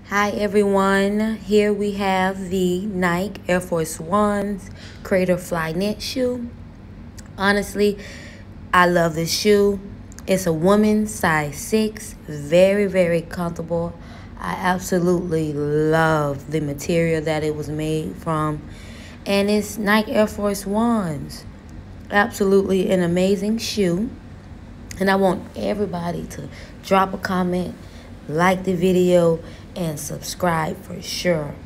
Hi everyone, here we have the Nike Air Force Ones Crater Flyknit shoe. Honestly, I love this shoe. It's a woman's size 6, very comfortable. I absolutely love the material that it was made from. And it's Nike Air Force Ones. Absolutely an amazing shoe. And I want everybody to drop a comment, like the video, and subscribe for sure.